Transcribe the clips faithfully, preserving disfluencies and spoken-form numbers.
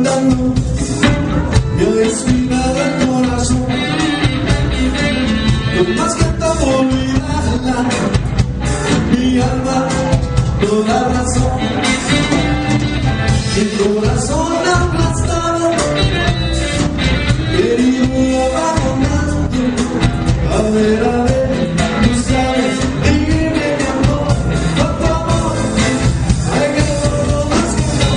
andando, me ha descuidado el corazón. No más que tanto olvidarla, mi alma no da razón. Mi corazón aplastado, herido y abandonado. A ver, a ver, tú sabes, dime mi amor, por favor, hay que todo más que no.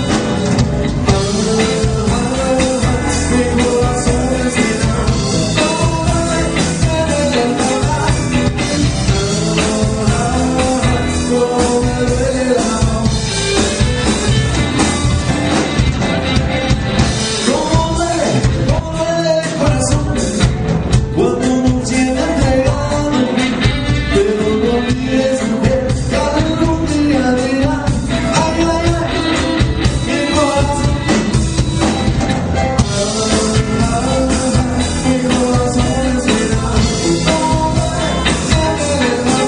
Ah, ah, ah, mi corazón es llenado. Oh, ay, ay, ay, ay, ah, ah, cómo me duele el amor. Cómo duele, cómo duele el corazón cuando uno tiene entregado. Pero no olvides, mujer, que algún día dirá, ay, ay, ay, mi corazón. Ah, ah, ah, mi corazón es llenado. Oh, ay, ay, ay, ay,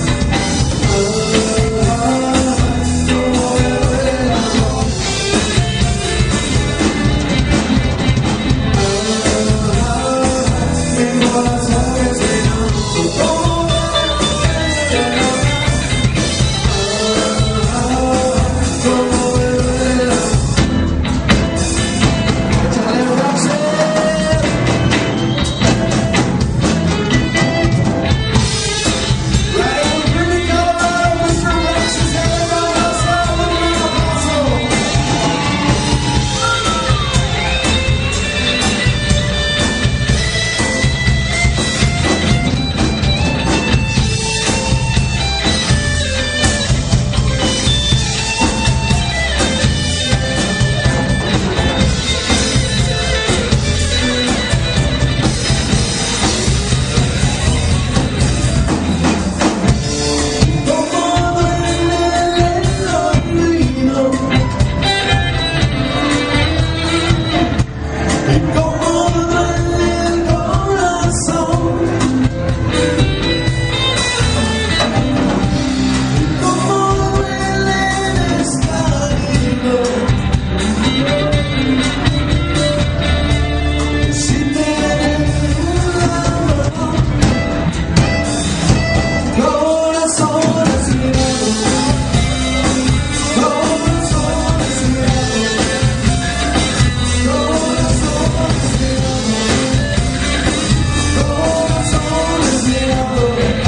ah, ah, cómo me duele el amor. Mi corazón es llenado. Oh, ay, ay, ay, cómo me duele el amor. Échale un brazo. Right on the pretty color, mister Alexis, everybody else out, give me un aplauso. Cómo duele el olvido y cómo duele el corazón, y cómo duele el estallido. Si te enamoró, corazones mirados, corazones mirados, corazones mirados, corazones mirados.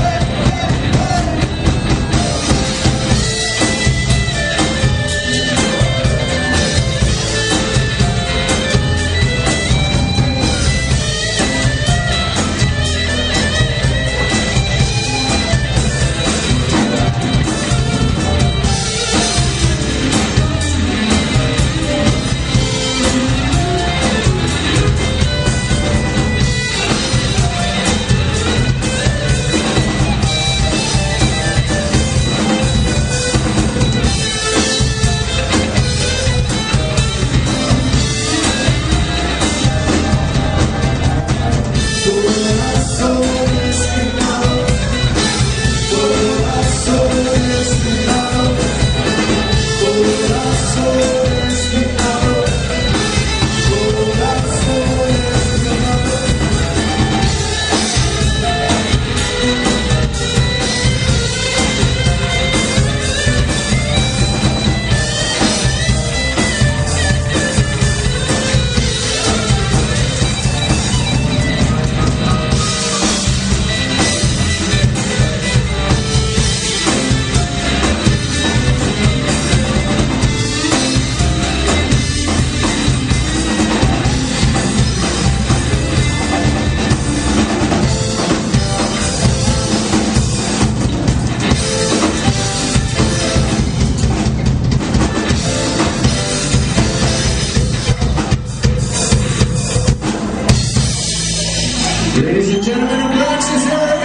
Ladies and gentlemen, Alexis,